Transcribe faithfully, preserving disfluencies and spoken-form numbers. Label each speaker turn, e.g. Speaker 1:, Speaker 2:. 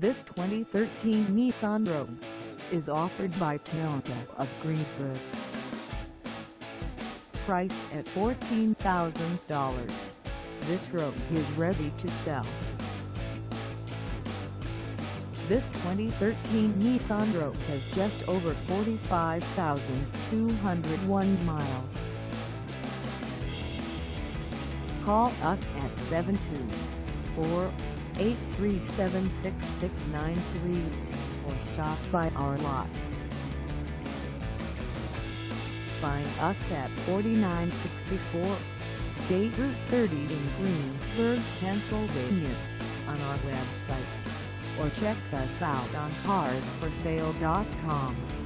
Speaker 1: This twenty thirteen Nissan Rogue is offered by Toyota of Greensburg. Priced at fourteen thousand dollars, this Rogue is ready to sell. This twenty thirteen Nissan Rogue has just over forty-five thousand two hundred one miles. Call us at seven two four, eight three seven, six six nine three or stop by our lot. Find us at forty-nine sixty-four State Route thirty in Greensburg, Pennsylvania on our website, or check us out on cars for sale dot com.